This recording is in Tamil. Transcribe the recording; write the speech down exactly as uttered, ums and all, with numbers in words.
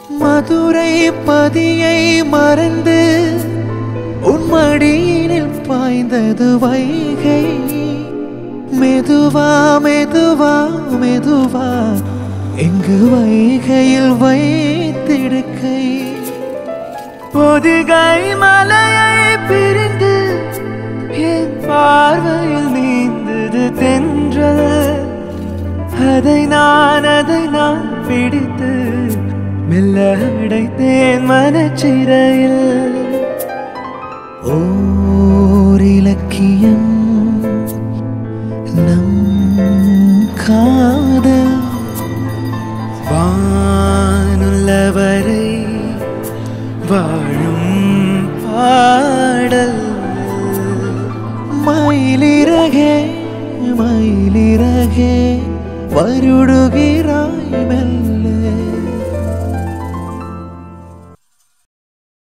மதுரை பதியை மறந்து உன் மடியினில் பாய்ந்தது வைகை. மெதுவா மெதுவா மெதுவா எங்கு வைகையில் வைத்திடுக்கை. பொதிகை மலையை பிரிந்து என் பார்வையில் நீந்தது தென்றல். அதை நான் அதை நான் பிடித்து மெல்ல அடைத்தேன் மனச்சிறையில். ஓர் இலக்கியம் நம் காதல்.